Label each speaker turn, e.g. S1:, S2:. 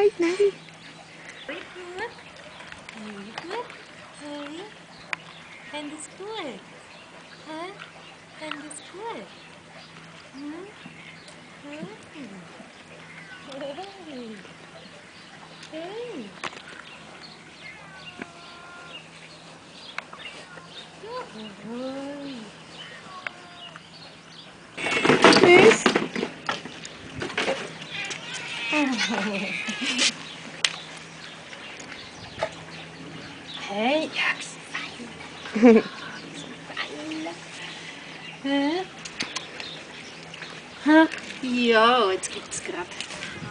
S1: Nein, nein.
S2: Hey, gut. Hey, gut. Hey. Findest du es gut? Hä? Findest du es gut? Hm? Hey. Hey. Hey. Hey.
S1: Tschüss.
S2: Hey, ja, fein. Hä? Hä? Ja, jetzt gibt's grad.